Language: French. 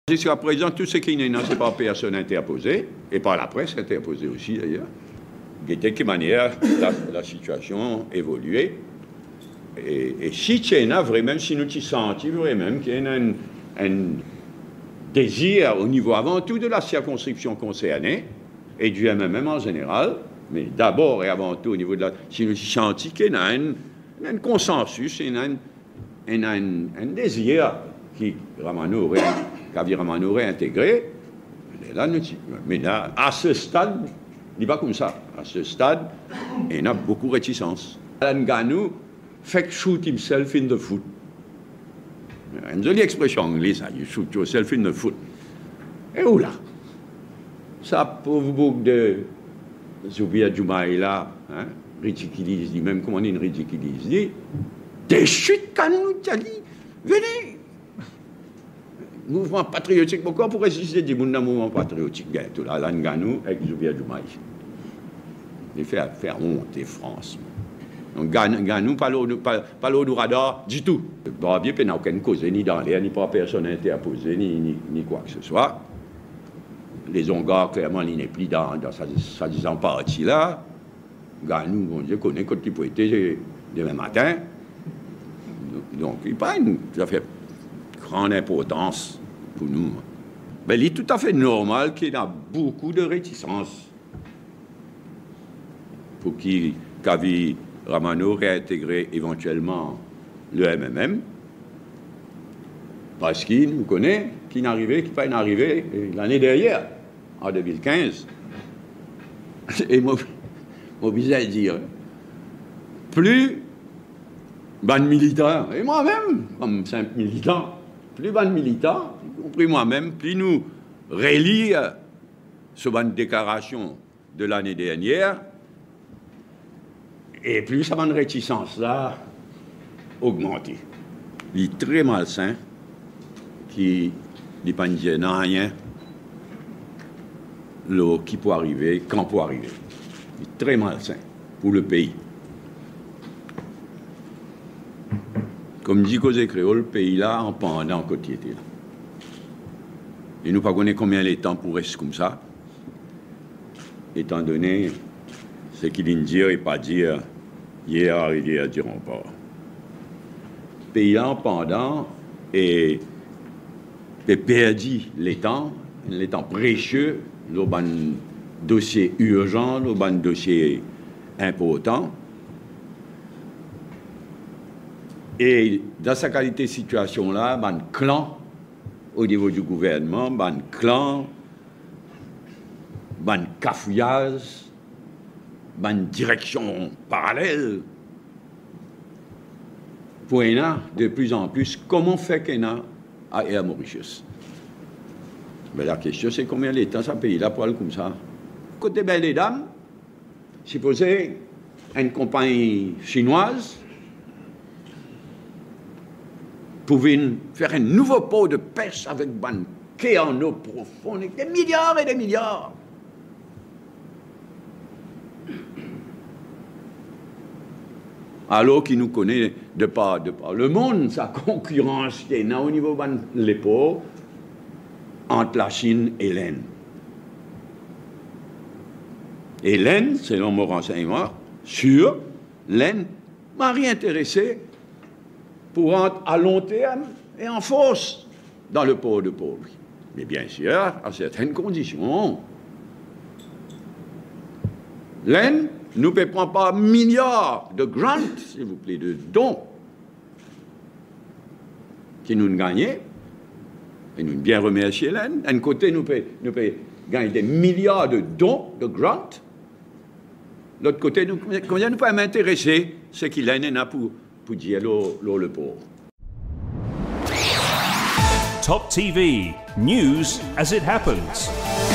Jusqu'à présent, tout ce qui n'est pas, c'est par personne interposée, et par la presse interposée aussi d'ailleurs. De quelque manière, la situation évoluait. Et si tu en as vraiment, si nous te sentons vraiment qu'il y a un désir au niveau avant tout de la circonscription concernée, et du MMM en général, mais d'abord et avant tout au niveau de la... Si nous sentons qu'il y a un consensus, il y a un désir qui Ramano aurait intégré, là, mais là, à ce stade, il n'est pas comme ça. À ce stade, il y a beaucoup de réticence. Alan Ganou fait shoot himself in the foot. Une jolie expression anglaise, you shoot yourself in the foot. Et où là? Ça, pauvre bouc de Zubia Jumaïla, hein, ridiculise, même comment on dit, ridiculise, des chutes Ganou, venez! Mouvement patriotique, pourquoi pour résister du mouvement patriotique? Tout là, Alan Ganou avec Zubia Jumaï. Il fait faire honte France. Donc Ganou, pas l'eau du radar du tout. Bon, bien, il n'y a aucune cause, ni dans l'air, ni par personne interposée, ni quoi que ce soit. Les Hongars, clairement, il n'est plus dans sa disant partie là. Ganou, bon, je connais quand il peut être demain matin. Donc, il pas ça fait grande importance pour nous. Mais il est tout à fait normal qu'il y ait beaucoup de réticence pour qu'Avi Ramano réintégrer éventuellement le MMM, parce qu'il nous connaît, qui n'est arrivé, qui n'est pas arrivé l'année dernière, en 2015. Et moi, bizarre à dire, plus ban militant, et moi-même, comme simple militant, plus ban militant, y compris moi-même, plus nous relire ce ban déclaration de l'année dernière, et plus ça va une réticence-là augmenter. Il est très malsain, qui n'est pas dire non rien, qui peut arriver, quand peut arriver. Il est très malsain pour le pays. Comme dit Cosé Créole, le pays là, en pendant côté là. Et nous ne connaissons pas combien de temps pour rester comme ça, étant donné ce qu'il vient dire et pas dire, hier arrivé à dire encore. Pays là, en pendant, et perdu les temps précieux, le dossier urgent, le dossier important. Et dans sa qualité de situation-là, un clan au niveau du gouvernement, un clan, un cafouillage, une direction parallèle. Pour de plus en plus, comment fait qu'il y a à Air Mauritius? Mais la question, c'est combien de temps ça paye là pour aller comme ça? Côté belle des dames, supposez une compagnie chinoise pouvait faire un nouveau pot de pêche avec un quai en eau profonde, des milliards et des milliards. Alors qu'il nous connaît de par le monde, sa concurrence qui est au niveau de l'épaule entre la Chine et l'Inde. Et l'Inde, selon mon renseignement, sur l'Inde m'a réintéressé pour rentrer à long terme et en force dans le port de Port. Mais bien sûr, à certaines conditions. L'Inde ne peut prendre pas milliards de grants, s'il vous plaît, de dons qui nous gagnons. Et nous bien remercier l'Inde. D'un côté, nous pouvons gagner des milliards de dons, de grants. De l'autre côté, nous pouvons m'intéresser ce qu'il a pour dire le pauvre. Top TV, news as it happens.